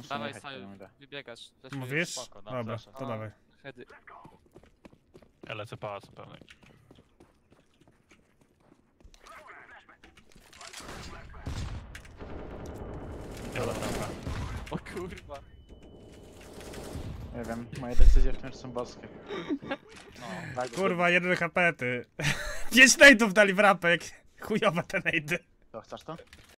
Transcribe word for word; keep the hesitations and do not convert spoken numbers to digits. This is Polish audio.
Muszę Dawaj, jechać, Saju, to nie da. wybiegasz. Też Mówisz? Spoko, dam Dobra, flasha. to dawaj. Hedy. Ja lecę pałac pewnie. Nie ma dobra. O kurwa. Nie wiem, moje decyzje wciąż są boskie. No. Tak, Kurwa, jeden H P ty. Pięć nade'ów dali w rapek. Chujowe te nade'y. To chcesz to?